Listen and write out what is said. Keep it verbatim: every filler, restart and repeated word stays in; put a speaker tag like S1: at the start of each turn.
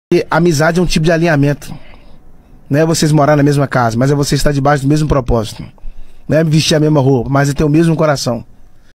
S1: E amizade é um tipo de alinhamento. Não é vocês morar na mesma casa, mas é você estar debaixo do mesmo propósito. Não é vestir a mesma roupa, mas é ter o mesmo coração.